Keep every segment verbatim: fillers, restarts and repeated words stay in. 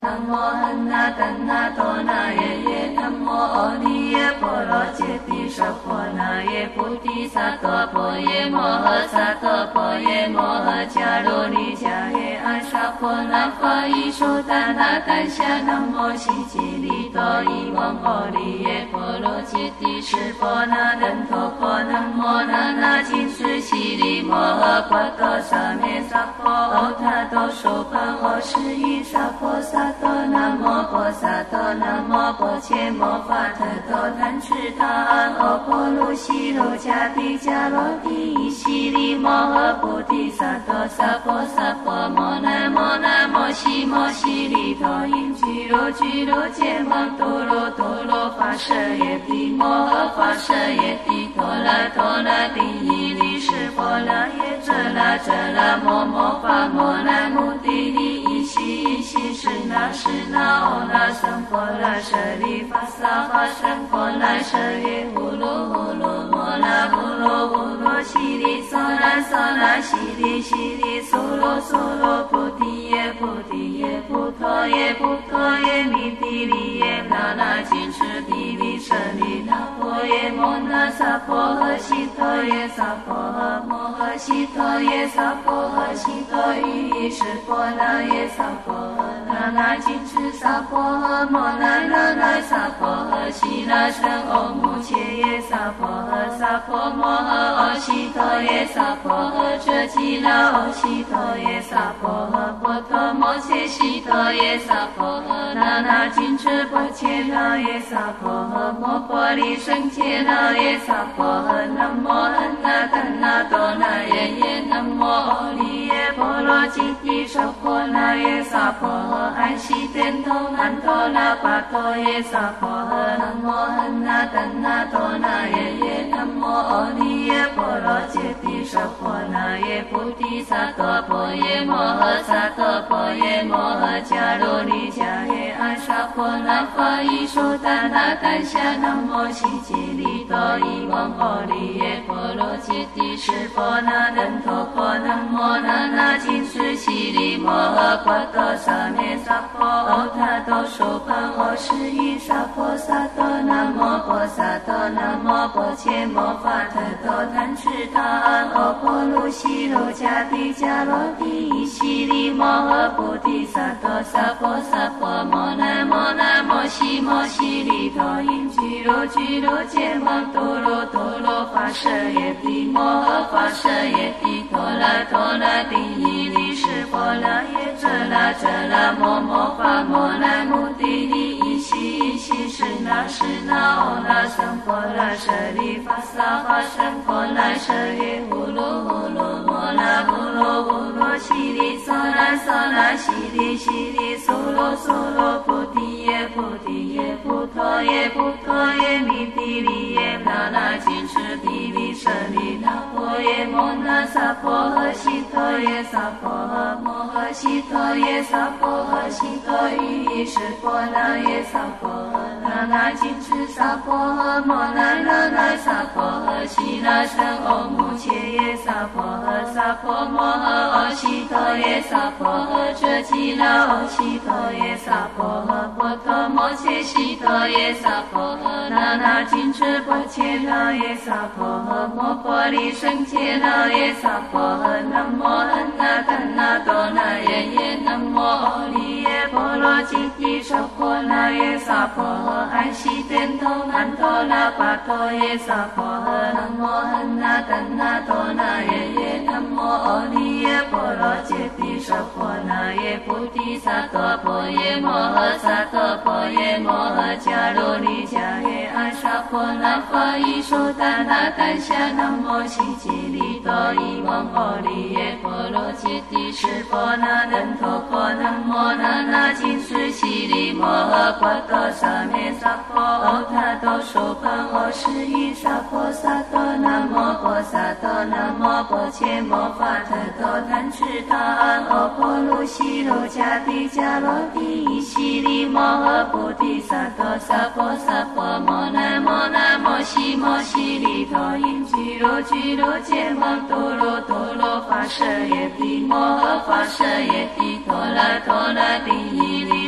南无汉那达那多那耶耶，南无阿弥耶波罗揭谛娑婆那耶菩提萨埵婆耶摩诃萨埵婆耶摩诃迦卢尼迦耶阿萨婆那法伊苏达那丹夏南无悉吉利多伊翁阿利耶波罗揭谛释婆那难陀婆南无那那金斯悉利摩诃波多萨咩萨婆欧他多娑盘欧十一萨婆萨多南无婆萨多南无婆伽摩法特多贪吃他安欧婆卢悉卢迦帝迦罗帝伊悉利摩诃菩提萨多萨婆萨婆摩南摩南摩悉摩悉利多因居罗居罗揭摩多罗多罗法舍耶帝摩诃法舍耶帝多拉多拉帝伊利释婆拉耶遮拉遮拉摩摩法摩南摩帝利伊悉伊悉是那是那欧那僧婆拉舍利法萨法僧婆拉舍耶呼噜呼噜摩拉呼噜呼噜悉利娑拉娑拉悉利悉利娑罗娑罗菩提耶菩提耶菩陀耶菩陀耶弥帝利耶那那金持帝利舍利那婆耶摩那萨婆诃悉陀耶萨婆诃摩诃悉陀耶萨婆诃悉陀于释婆那耶萨婆诃那那金持萨婆诃摩那那那萨婆诃悉那僧欧母切耶萨婆诃萨婆摩诃阿悉陀耶萨婆诃遮吉那阿悉陀耶萨婆诃波陀摩切悉陀耶萨婆诃那那金持波切那耶萨婆诃摩婆利胜切那耶萨婆诃南无汉那达那多那耶耶南无阿利耶波罗揭谛娑婆那耶萨婆诃安悉天头南头那巴陀耶萨婆诃南无汉那达那多那耶耶南无阿利耶波罗揭谛娑婆那耶菩提萨埵婆耶摩诃萨埵婆耶摩诃迦卢尼迦耶阿萨婆那法伊苏达那丹夏南无悉吉利多伊翁阿利耶波罗揭谛释婆那难陀婆南无那那金斯悉利摩诃波多萨咩萨婆欧他多娑盘欧十一萨婆萨多南无婆萨多南无婆伽摩法特多贪吃他安欧婆卢悉卢迦帝迦罗帝伊悉利摩诃菩提萨多萨婆萨婆摩南摩南摩悉摩悉利多因居罗居罗揭摩多罗多罗法舍耶帝摩诃法舍耶帝多拉多拉帝伊利释婆拉耶遮拉遮拉摩摩法摩南摩帝利伊悉伊悉是那是那欧那僧婆拉舍利法萨法僧婆拉舍耶呼噜呼噜摩拉呼噜呼噜悉利娑拉娑拉悉利悉利娑罗娑罗菩提耶菩提耶菩陀耶菩陀耶弥帝利耶那那金持帝利舍利那婆耶摩那萨婆诃悉陀耶萨婆诃摩诃悉陀耶萨婆诃悉陀于释婆那耶萨婆诃那那金持萨婆诃摩那那那萨婆诃悉那僧欧母切耶萨婆诃萨婆摩诃阿悉陀耶萨婆诃遮吉那阿悉陀耶萨婆诃波陀摩切悉陀耶萨婆诃那那金持波切那耶萨婆诃摩婆利胜切那耶萨婆诃南无汉那达那多那耶耶南无阿利耶波罗揭谛娑婆那耶萨婆诃安悉天头南头那巴陀耶萨婆诃南无汉那达那多那耶耶南无阿利耶波罗揭谛娑婆那耶菩提萨埵婆耶摩诃萨埵婆耶摩诃迦卢尼迦耶阿萨婆那法伊苏达那丹夏南无悉吉利多伊翁阿利耶波罗揭谛释婆那难陀婆南无那那金斯悉利摩诃波多萨咩萨婆欧他多娑盘欧十一萨婆萨多南无婆萨多南无婆伽摩法特多贪吃他安欧婆卢悉卢迦帝迦罗帝伊悉利摩诃菩提萨多萨婆萨婆摩南摩南摩悉摩悉利多因居罗居罗揭摩多罗多罗法舍耶帝摩诃法舍耶帝多拉多拉帝伊利释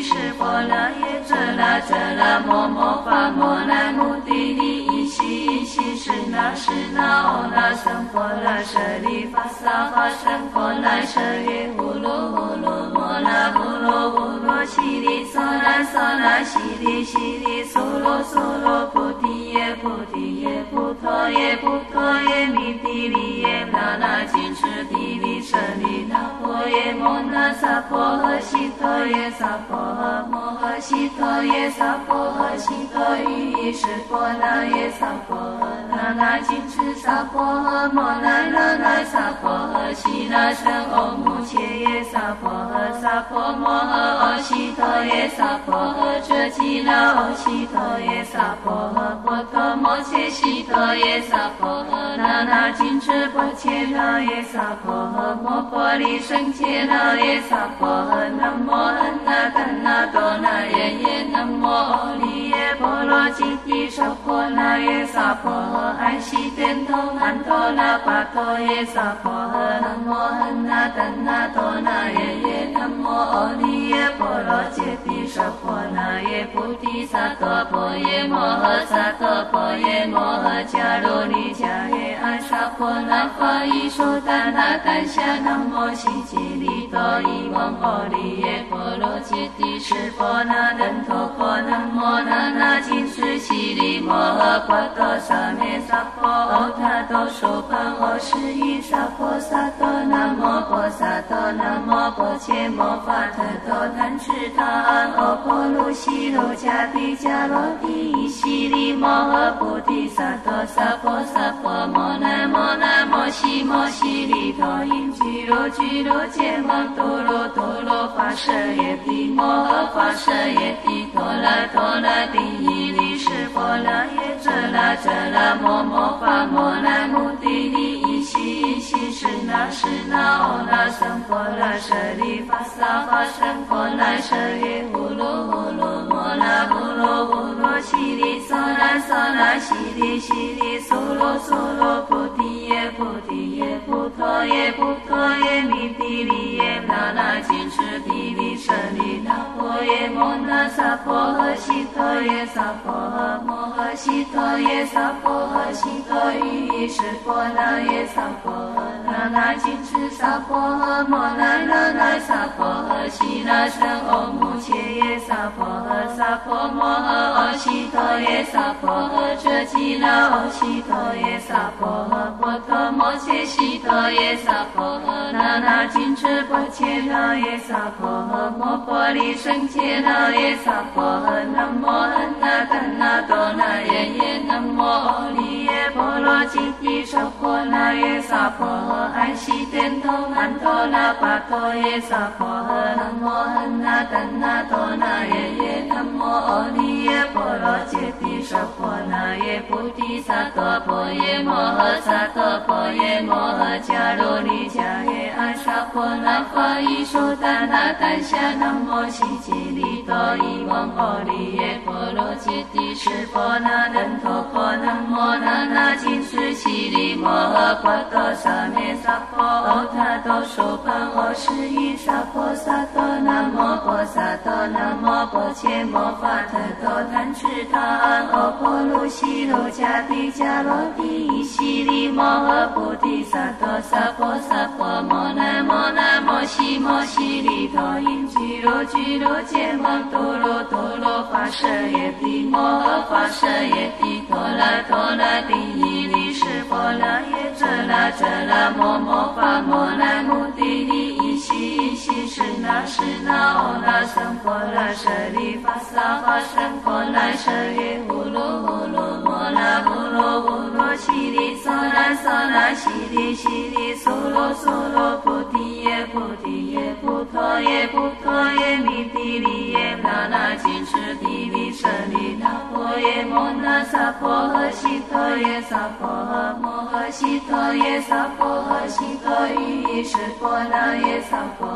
婆那耶遮那遮那摩摩发摩那目的地依悉依悉是那是那哦那僧婆那舍利发萨发僧婆那舍耶呼噜呼噜摩那呼噜呼噜悉利娑那娑那悉利悉利娑罗娑罗菩提耶菩提耶菩陀耶菩陀耶弥地利耶那那金持地利舍利那婆耶摩那萨婆诃悉陀耶萨婆诃摩诃悉陀耶萨婆诃悉陀于意识婆那耶萨婆诃那那金持萨婆诃摩那那那萨婆诃悉那僧唵目切耶萨婆诃萨婆摩诃唵悉陀耶萨婆诃遮吉那唵悉陀耶萨婆诃波陀摩切悉陀耶萨婆诃那那金持波切那耶萨婆诃摩婆利胜切那耶萨婆诃南无安那丹那多那耶耶南无阿利耶波罗揭谛娑婆那耶萨婆诃安悉殿头安陀那跋陀耶萨婆诃南无安那丹那多那耶耶南无阿利耶波罗揭谛娑婆那耶菩提萨埵婆耶摩诃萨埵婆耶摩诃迦卢尼迦耶安萨婆那法伊说达那丹夏南无悉吉利多伊王阿利耶波罗揭谛释婆那等陀婆南无那那金持悉利摩诃波多萨咩萨婆欧他多娑盘欧十一萨婆萨多南无婆萨多南无婆切摩发特多贪吃他安欧婆卢悉卢迦毗迦罗提悉利摩诃菩提萨埵萨婆萨婆摩那摩那摩悉摩悉利陀因居罗居罗揭摩多罗多罗发舍耶帝摩诃发舍耶帝陀罗陀罗帝依利释婆那耶遮那遮那摩摩发摩那目的地依悉依悉是那是那哦那僧婆那舍利发萨发僧婆那舍耶呼噜呼噜摩那呼噜呼噜悉利娑那娑那悉利悉利娑罗娑罗菩提耶菩提耶菩陀耶菩陀耶弥地利耶那那金持地利舍利那婆耶摩那萨婆诃悉陀耶萨婆诃摩诃悉陀耶萨婆诃悉陀于意识婆那耶萨婆诃那那金持萨婆诃摩那那那萨婆诃悉那僧唵目切耶萨婆诃萨婆摩诃唵悉陀耶萨婆诃遮吉那唵悉陀耶萨婆诃波陀摩切悉陀耶萨婆诃那那金持波切那耶萨婆诃摩婆利胜切那耶萨婆诃南无安那丹那多那耶耶南无阿利耶波罗揭谛娑婆那耶萨婆诃安悉殿头安陀那跋陀耶萨婆诃南无安那丹那多那耶耶南无阿利耶波罗揭谛娑婆那耶菩提萨埵婆耶摩诃萨埵婆耶摩诃迦卢尼迦耶安萨婆那法伊说达那丹夏南无悉吉利多伊王阿利耶波罗揭谛释婆那等陀婆南无那那金持悉利摩诃波多萨咩萨婆欧他多娑盘欧十一萨婆萨多南无婆萨多南无婆切摩发特多贪吃他安欧婆卢悉卢迦毗迦罗提悉利摩诃菩提萨埵萨婆萨婆摩那摩那摩悉摩悉利陀因居罗居罗揭摩多罗多罗发舍耶帝摩诃发舍耶帝陀罗陀罗帝依利释婆那耶遮那遮那摩摩发摩那目的地依悉依悉是那是那哦那僧婆那舍利发萨发僧婆那舍耶呼噜呼噜摩那呼噜呼噜悉利娑那娑那悉利悉利娑罗娑罗菩提耶菩提耶菩陀耶菩陀耶弥地利耶那那金持地利舍利那婆耶摩那萨婆诃悉陀耶萨婆诃摩诃悉陀耶萨婆诃悉陀于意识婆那耶萨婆诃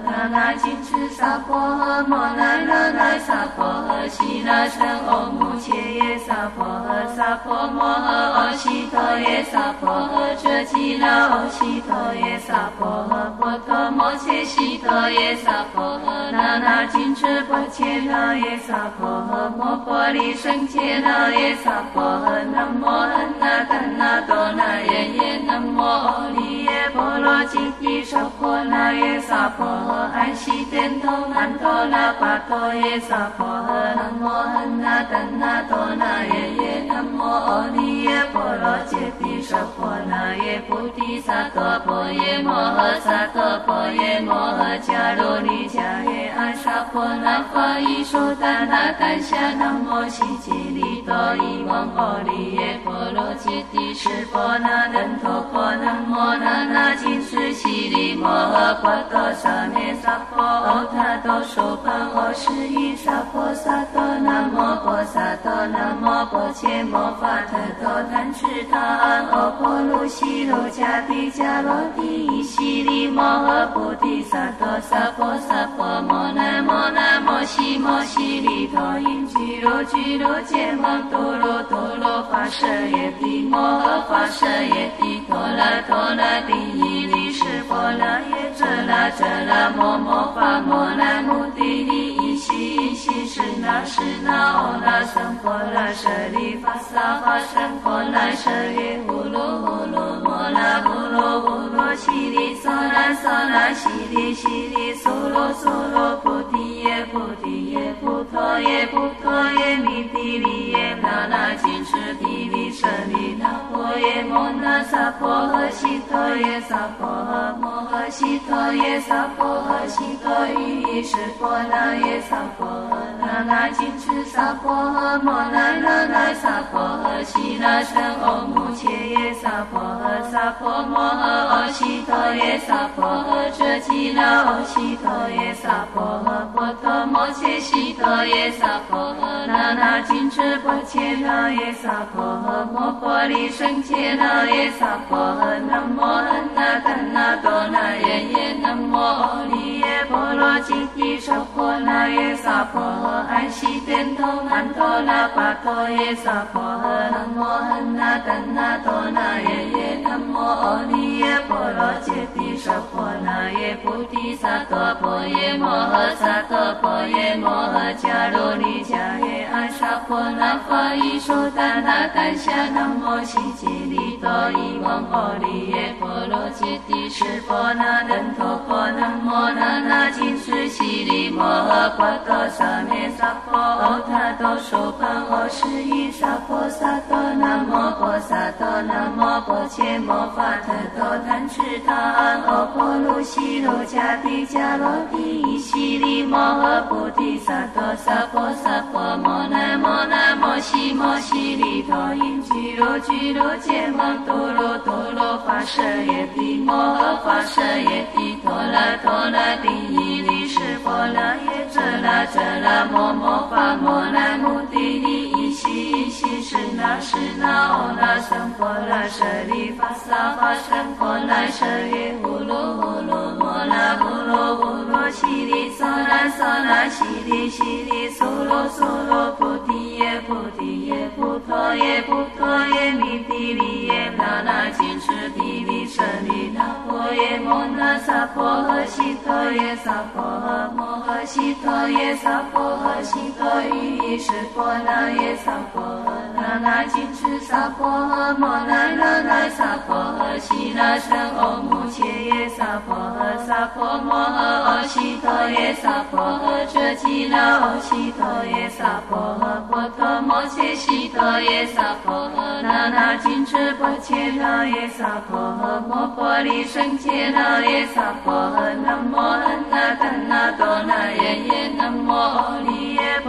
那那金翅萨婆诃，摩那那那萨婆诃，悉那僧欧母切耶萨婆诃，萨婆摩诃阿悉陀耶萨婆诃，遮吉那阿悉陀耶萨婆诃，波陀摩切悉陀耶萨婆诃，那那金翅波切那耶萨婆诃，摩婆利胜切那耶萨婆诃，南无安那丹那多那耶耶，南无阿利耶波罗揭谛娑婆那耶萨婆诃，安悉天头南头那巴陀耶萨婆诃，南无安那丹那多那耶耶，南无阿利耶波罗揭谛娑婆那耶菩提萨埵婆耶摩诃萨埵婆耶摩诃迦卢尼迦耶阿萨婆那法伊说达那丹夏南无悉吉利多伊王阿利耶波罗揭谛释婆那能陀婆南无那那金翅悉利摩诃波多萨咩萨婆欧他多娑盘欧十一萨婆萨多南无婆萨多南无婆切摩法特多贪吃他安欧婆卢悉卢迦帝迦罗帝伊悉利摩诃菩提萨埵萨婆萨婆摩那摩那摩悉摩悉利陀因居罗居罗揭摩多罗多罗法舍耶帝摩诃法舍耶帝陀罗陀罗帝伊利释婆那耶遮那遮那摩摩法摩那目的地伊悉伊悉是那是那欧那僧婆那舍利法萨法僧婆那舍耶呼噜呼噜摩那呼噜呼噜悉利娑那娑那悉利悉利娑罗娑罗菩提耶菩提耶菩陀耶菩陀耶弥帝利耶那那金翅帝利舍利那婆耶摩那萨婆诃悉陀耶萨婆诃摩诃悉陀耶萨婆诃悉陀喻意释婆那耶萨婆诃那那金翅萨婆诃摩那那那萨婆诃悉那僧欧母切耶萨婆诃萨婆摩诃阿悉陀耶萨婆诃遮吉那阿悉陀耶萨婆诃波陀摩切悉陀耶萨婆诃那那金翅波切那耶萨婆诃摩婆利胜切那耶萨婆诃南无安那丹那多那耶耶南无阿利耶波罗揭谛娑婆那耶萨婆诃安悉天头南头那巴陀耶萨婆诃南无安那丹那多那耶耶南无阿利耶波罗揭谛娑婆那耶菩提萨埵婆耶摩诃萨埵婆耶摩诃迦卢尼迦耶阿萨婆那法伊说达那丹夏南无悉吉利多伊王阿利耶波罗揭谛释婆那能陀婆南无那那金翅悉利摩诃波多萨咩萨婆欧他多娑盘欧十一萨婆萨多南无婆萨多南无婆切摩法特多贪吃他安欧婆卢悉卢迦帝迦罗帝伊悉利摩诃菩提萨埵萨婆萨婆摩那摩那摩悉摩悉利陀因居罗居罗揭摩多罗多罗法舍耶帝摩诃法舍耶帝陀罗陀罗帝伊利释婆那耶遮那遮那摩摩法摩那目的地伊悉伊悉是那是那欧那僧婆那舍利法萨法僧婆那舍耶呼噜呼噜摩那呼噜呼噜悉利娑那娑那悉利悉利娑罗娑罗菩提耶菩提耶菩陀耶菩陀耶弥帝利耶那那金翅帝利舍利那婆耶摩那萨婆诃悉陀耶萨婆诃摩诃悉陀耶萨婆诃悉陀喻意释婆那耶萨婆诃那那金翅萨婆诃摩那那那萨婆诃悉那僧欧母切耶萨婆诃萨婆摩诃阿悉陀耶萨婆诃遮吉那阿悉陀耶萨婆诃波陀摩切悉陀耶萨婆诃那那金翅波切那耶萨婆诃摩婆利胜切那耶萨婆诃南无安那丹那多那耶耶南无阿利耶波罗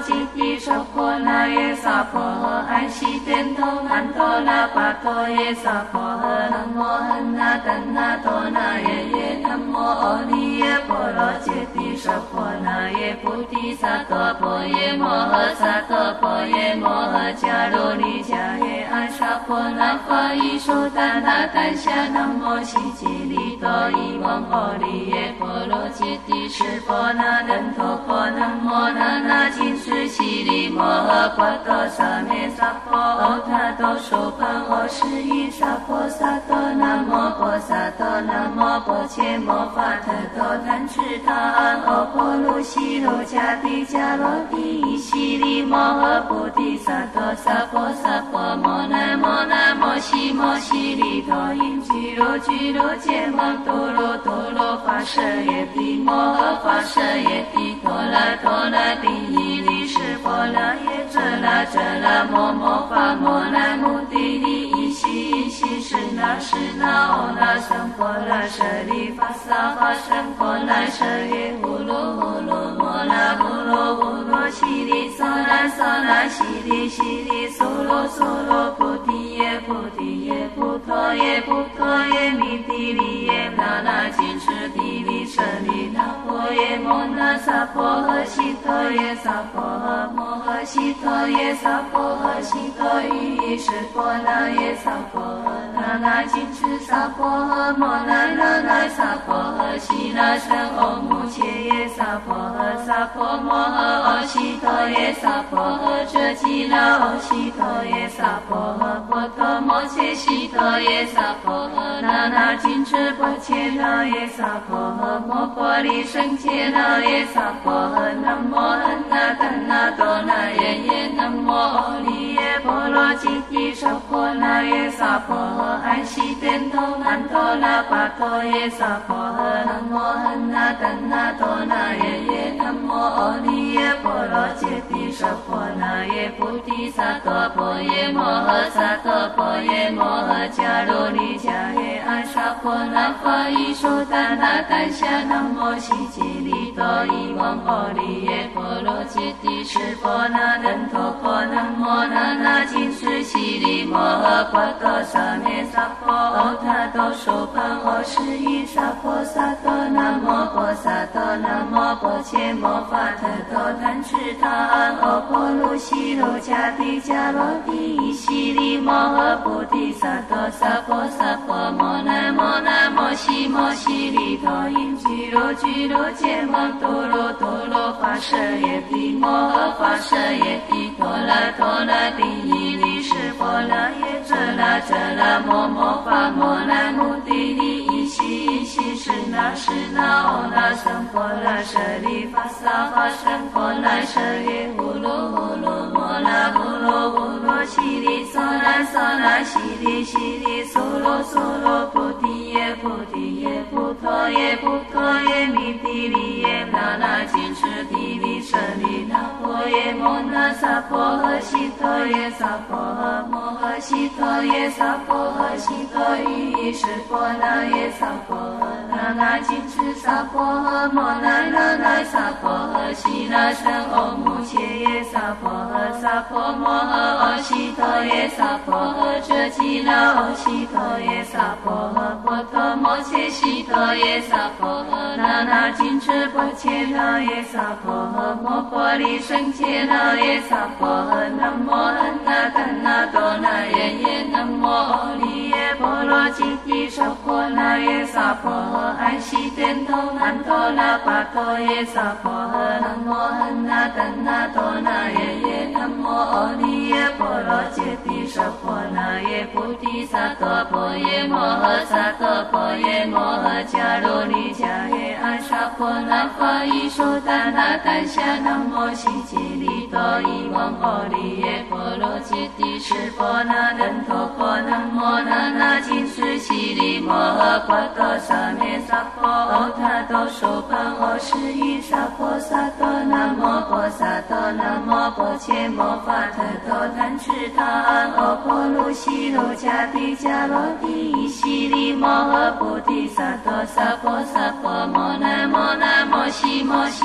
吉帝娑婆那耶娑婆诃，安悉颠头难陀那跋陀耶娑婆诃，南无汉那怛那多那耶耶，南无阿利耶波罗揭谛娑婆那耶菩提萨埵婆耶摩诃萨埵婆耶摩诃迦卢尼迦耶阿沙婆那法伊苏丹那丹夏南无悉吉利多伊王阿利耶波罗揭谛释婆那难陀婆南无那那金斯悉利摩诃波多萨咩萨婆欧他多娑盘欧十一萨婆萨多南无婆萨多南无婆伽摩法特多贪吃他安欧婆卢悉卢迦帝迦罗帝悉利摩诃菩提萨埵萨婆萨婆摩那摩那摩悉摩悉利多因俱卢俱卢揭摩多罗多罗法舍耶帝摩诃法舍耶帝多拉多拉帝伊利释婆拉耶遮拉遮拉摩摩法摩那目的利伊悉伊悉是那是那欧那僧婆拉舍利法萨法僧婆拉舍耶呼噜呼噜摩那呼噜呼噜悉利娑那娑那悉利悉利娑罗娑罗菩提耶菩提耶菩陀耶菩陀耶弥帝利耶那那金持帝利舍利那婆耶摩那萨婆诃悉陀耶萨婆诃摩诃悉陀耶萨婆诃悉陀喻释婆那耶萨婆诃那那金持萨婆诃摩那那那萨婆诃悉那僧欧目切耶萨婆诃萨婆摩诃欧悉陀耶萨婆诃遮吉那欧悉陀耶萨婆诃波陀摩切悉陀耶萨婆诃那那金持波切那耶萨婆诃摩婆利胜切那耶萨婆诃南无汉那怛那多那耶耶南无阿利耶波罗揭谛娑婆那耶萨婆诃安悉颠头难陀那跋陀耶萨婆诃南无汉那怛那多那耶耶南无阿利耶波罗揭谛娑婆那耶菩提萨埵婆耶摩诃萨埵婆耶摩诃迦卢尼迦耶阿沙婆那法伊苏丹那丹夏南无悉吉利多伊王阿利耶波罗揭谛释婆那难陀婆南无那那金斯悉利摩诃波多萨咩萨婆欧他多娑盘欧十一萨婆萨多南无婆萨多南无婆伽摩法特多贪吃他安欧婆卢悉卢迦帝迦罗帝悉利摩诃菩提萨埵萨婆萨婆摩那摩那摩悉摩悉利多因俱卢俱卢揭摩多罗多罗法舍耶帝摩诃法舍耶帝多拉多拉帝伊利释婆拉耶遮拉遮拉摩摩法摩那目的利伊悉伊悉是那是那欧那僧婆拉舍利法萨法僧婆拉舍耶呼噜呼噜摩那呼噜呼噜悉利娑那娑那悉利悉利娑罗娑罗菩提耶菩提耶菩陀耶菩陀耶弥帝利耶那那金持帝利舍利那婆耶摩那萨婆诃悉陀耶萨婆诃摩诃悉陀耶萨婆诃悉陀喻释婆那耶萨婆诃那那金持萨婆诃摩那那那萨婆诃悉那僧欧目切耶萨婆诃萨婆摩诃欧悉陀耶萨婆诃遮吉那欧悉陀耶萨婆诃波陀摩切悉陀耶萨婆诃那那金持波切那耶萨婆诃摩婆利胜切那耶萨婆诃南无汉那怛那多那耶耶南无阿利耶波罗揭谛娑婆那耶萨婆诃安悉颠头难陀那跋陀耶萨婆诃南无汉那怛那多那耶耶南无阿利耶波罗揭谛娑婆那耶菩提萨埵婆耶摩诃萨埵婆耶摩诃迦卢尼迦耶阿沙婆那法伊苏丹那丹夏南无悉吉利多伊王阿利耶波罗揭谛释婆那难陀婆南无那那金斯悉利摩诃波多萨咩萨婆欧他多娑盘欧十一萨婆萨多南无婆萨多南无婆伽摩法特多贪吃他安欧婆卢悉卢迦帝迦罗帝悉利摩诃菩提萨埵萨婆萨婆摩那摩那摩悉摩悉利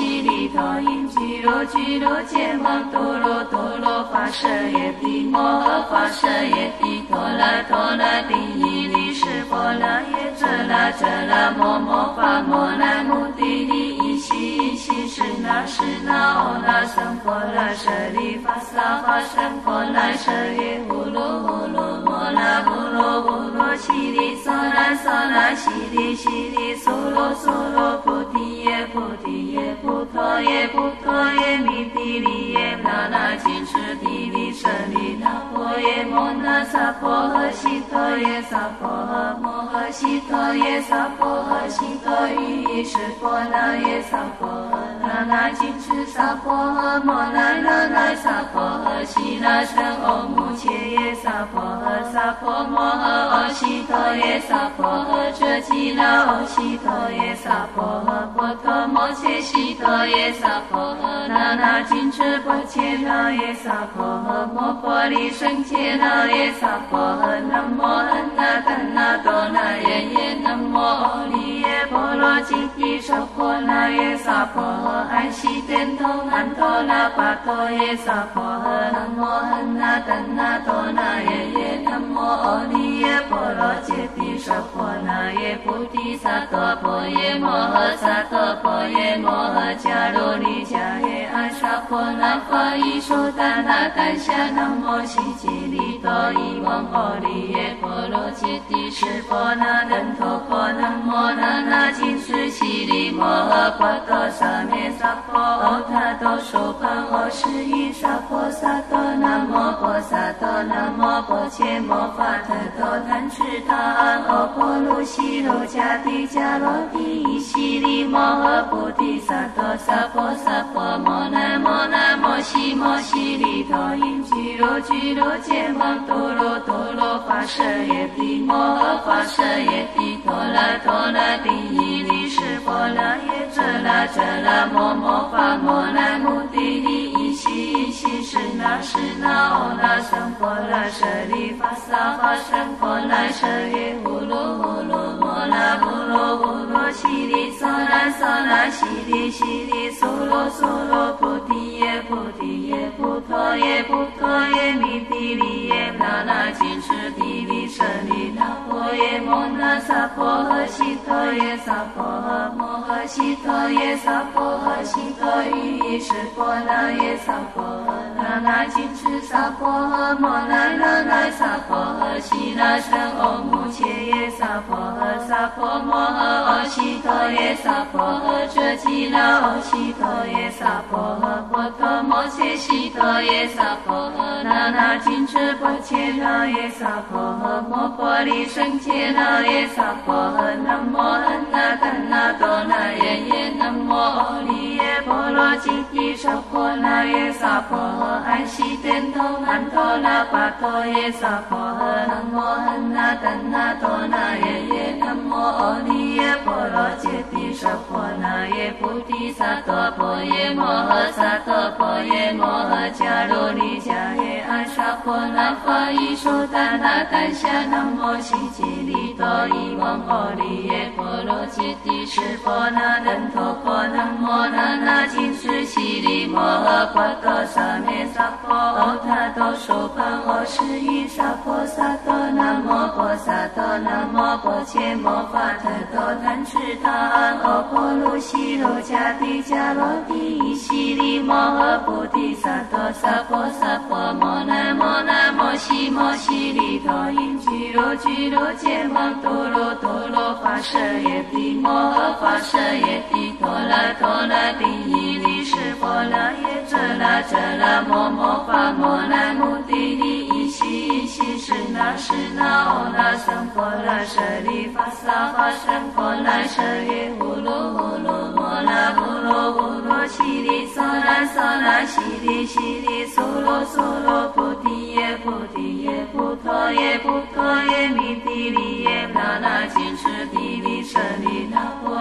利陀因俱卢俱卢羯摩多罗多罗发舍耶帝摩诃发舍耶帝陀罗陀罗帝伊利湿婆罗耶遮那遮那摩摩发摩那目的地伊悉伊悉是那是那哦那僧婆那舍利发萨发僧婆那舍耶呼噜呼噜摩那呼噜呼噜悉利娑那娑那悉利悉利娑罗娑罗菩提耶菩提耶菩陀耶菩陀耶弥帝利耶那那金持帝利舍利那婆耶摩那萨婆诃悉陀耶萨婆诃摩诃悉陀耶萨婆诃悉陀于意识婆那耶萨婆诃那那金持萨婆诃摩那那那萨婆诃悉那胜欧母切耶萨婆诃萨婆摩诃欧悉陀耶萨婆诃遮吉那欧悉陀耶萨婆诃波陀摩切悉陀耶萨婆诃那那金持波切那耶萨婆诃摩婆利胜切那耶萨婆诃南无安那丹那多那耶耶南无阿利耶波罗吉提舍婆那耶萨婆诃安悉天通安陀那巴陀耶萨婆诃南无安那丹那多那耶耶南无阿利耶波罗吉提舍婆那耶菩提萨埵婆耶摩诃萨埵婆耶摩诃迦卢利迦耶阿萨婆那法伊说达那丹夏南无悉吉利多伊王阿利耶波罗吉提湿婆那等陀婆南无那那金持悉利摩诃波多萨灭萨婆欧他多说盘欧十一萨婆萨多南无婆萨多南无婆切摩法特多贪吃他安欧婆卢悉罗迦帝迦罗帝伊悉利摩诃菩提萨多萨婆萨婆摩那摩那摩悉摩悉利陀因俱卢俱卢羯摩多罗多罗发舍耶帝摩诃发舍耶帝陀罗陀罗帝伊利湿婆罗耶遮那遮那摩摩发摩那目的地伊悉伊悉是那是那哦那僧婆那舍利发萨发僧婆那舍耶呼噜呼噜摩那呼噜呼噜悉利娑那娑那悉利悉利娑罗娑罗菩提耶菩提耶菩陀耶菩陀耶弥帝利耶那那金持帝利舍利那婆耶摩那萨婆诃悉陀耶萨婆诃摩诃悉陀耶萨婆诃悉陀于意识婆那耶萨婆诃那那金持萨婆诃摩那那那萨婆诃悉那胜欧母切耶萨婆诃萨婆摩诃欧悉陀耶萨婆诃遮吉那欧悉陀耶萨婆诃波陀摩切悉陀耶萨婆诃那那金持波切那耶萨婆诃摩婆利胜切那耶萨婆诃南无安那丹那多那耶耶南无阿利耶波罗吉提舍婆那耶萨婆诃安悉天通安陀那巴陀耶萨婆诃南无安那丹那多那耶耶南无阿利耶波罗吉提舍婆那耶菩提萨埵婆耶摩诃萨埵婆耶摩诃迦卢利迦耶阿萨婆那法伊说达那丹夏南无悉吉利多伊王阿利耶波罗吉提湿婆那等陀婆南无那那金持悉利摩诃波多萨灭萨婆欧他多说盘欧十一萨婆萨多南无婆萨多南无婆切摩法特多贪吃他安欧婆卢悉罗迦帝迦罗帝伊悉利摩诃菩提萨多萨婆萨婆摩那摩那摩悉摩悉利陀因俱卢俱卢羯摩多罗多罗发舍耶帝摩诃发舍耶帝陀罗陀罗帝伊利湿婆罗耶遮那遮那摩摩发摩那目的地伊悉伊悉是那是那哦那僧婆那舍利发萨发僧婆那舍耶呼噜呼噜摩那呼噜呼噜悉利娑那娑那悉利悉利娑罗娑罗菩提耶菩提耶菩陀耶菩陀耶弥帝利耶那那金持帝利舍利那婆耶摩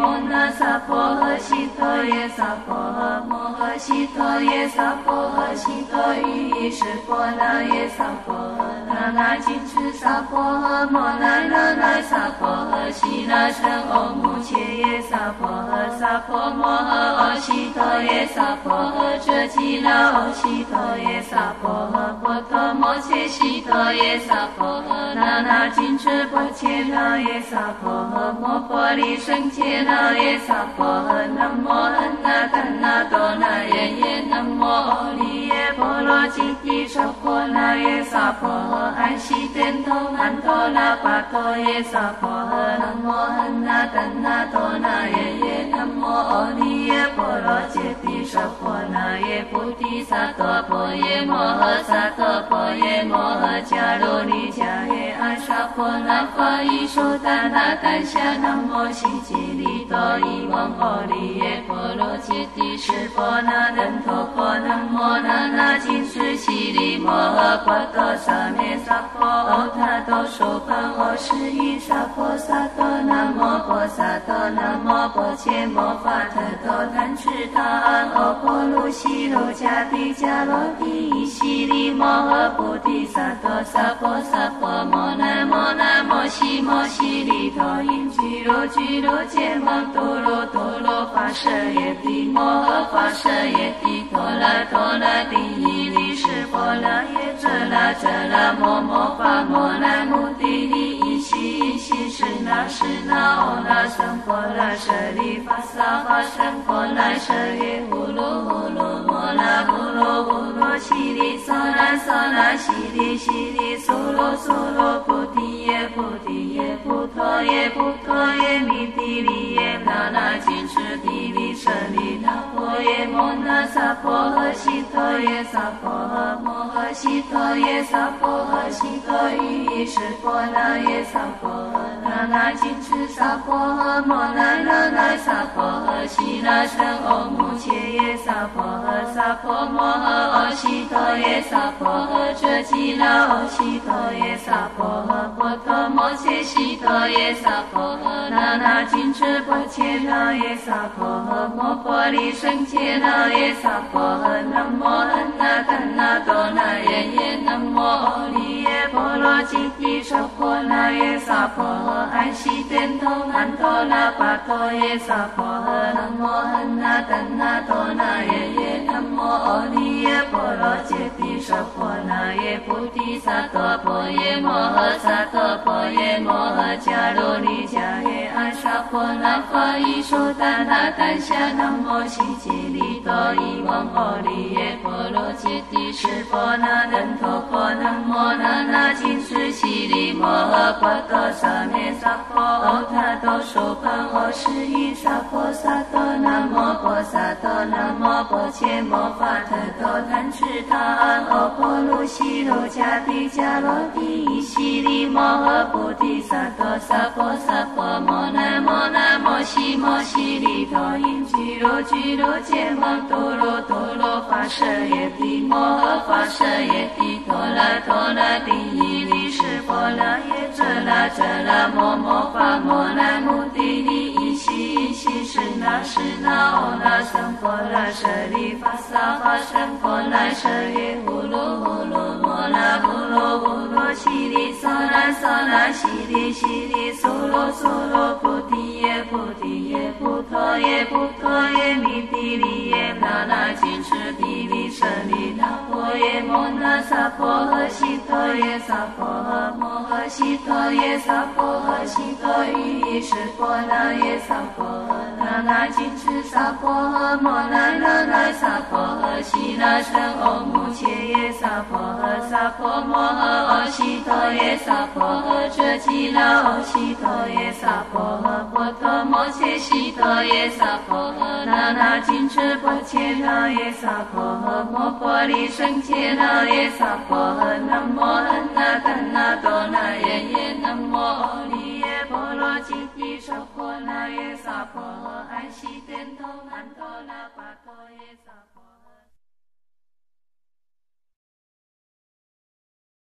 摩那萨婆诃。悉陀耶萨婆诃。摩诃悉陀耶萨婆诃。悉陀喻意识波那耶萨婆诃。那那金持萨婆诃。摩那那那萨婆诃。悉那胜欧母切耶萨婆诃。萨婆摩诃。阿悉陀耶萨婆诃。遮吉那阿悉陀耶萨婆诃。波陀摩切悉陀耶萨婆诃。那那金持波切那耶萨婆诃。摩婆利胜切那耶萨婆诃。南无安那丹那多那耶耶。南无阿利耶波罗吉提舍婆那耶萨婆诃。安悉殿头南陀那巴陀耶萨婆诃。南无安那丹那多那耶耶。南无阿利耶波罗吉提舍婆那耶。菩提萨埵婆耶摩诃萨埵婆耶摩诃。迦卢尼迦耶阿沙婆那法伊输达那丹夏。南无悉吉利多伊王阿利耶波罗揭谛室波那登陀婆。南无那那金持悉利摩诃波多萨咩萨婆欧他多输班欧十一萨婆萨多。南无婆萨多。南无婆切摩法特多贪吃他安欧婆卢悉卢迦帝迦罗帝伊悉利摩诃菩提萨埵萨婆萨婆摩那摩那摩悉摩悉利多因居罗居罗揭摩多罗多罗法舍耶帝摩诃法舍耶帝陀罗陀罗帝伊利室波那耶遮那遮那摩摩法摩那目的地伊悉伊悉室那室那欧那僧婆那舍利法萨法僧婆那舍耶呼噜呼噜摩那呼噜呼噜悉利娑那娑那悉利悉利娑罗娑罗菩提耶菩提耶菩陀耶菩陀耶弥帝利耶那那金持帝利舍利那婆耶摩那萨婆诃。悉陀耶萨婆诃。摩诃悉陀耶萨婆诃。悉陀喻意识波那耶萨婆诃。那那金持萨婆诃。摩那那那萨婆诃。悉那胜欧母切耶萨婆诃。萨婆摩诃。阿悉陀耶萨婆诃。遮吉那阿悉陀耶萨婆诃。波陀摩切悉陀耶萨婆诃。那那金持波切那耶萨婆诃。摩婆利胜切那耶萨婆诃。南无安那丹那多那耶耶。南无阿利耶波罗吉提舍婆那耶萨婆诃。安悉殿头南陀那巴陀耶萨婆诃。南无安那丹那多那耶耶。南无阿利耶波罗揭谛舍婆那耶。菩提萨埵婆耶摩诃萨埵婆耶摩诃。迦卢尼迦耶阿沙婆那法伊输达那丹夏。南无悉吉利多伊王阿利耶波罗揭谛室波那登陀婆。南无那那金持悉利摩诃波多萨咩萨婆欧他多输班欧十一萨婆萨多。南无婆萨多。南无婆切摩法特多贪吃他安欧婆卢悉卢迦帝迦罗帝伊悉利摩诃菩提萨埵萨婆萨婆摩那摩那摩悉摩悉利多因居罗居罗揭摩多罗多罗法舍耶帝摩诃法舍耶帝陀罗陀罗帝伊利室波那耶遮那遮那摩摩法摩那目的地伊悉伊悉室那室那欧那僧婆那舍利法萨法僧婆那舍耶呼噜呼噜摩那呼噜呼噜悉利娑那娑那悉利悉利娑罗娑罗菩提耶菩提耶菩陀耶菩陀耶弥帝利耶那那金持帝利舍利那婆耶摩那萨婆诃。悉陀耶萨婆诃。摩诃悉陀耶萨婆诃。悉陀喻意识波那耶萨婆诃。那那金持萨婆诃。摩那那那萨婆诃。悉那胜欧母切耶萨婆诃。萨婆摩诃。阿悉陀耶萨婆诃。遮吉那阿悉陀耶萨婆诃。波陀摩切悉陀耶萨婆诃。那那金持波切那耶萨婆诃。摩婆利胜切那耶萨婆诃。南无安那丹那多那耶耶。南无阿利耶波罗吉提舍婆那耶萨婆诃。安悉殿头南陀那巴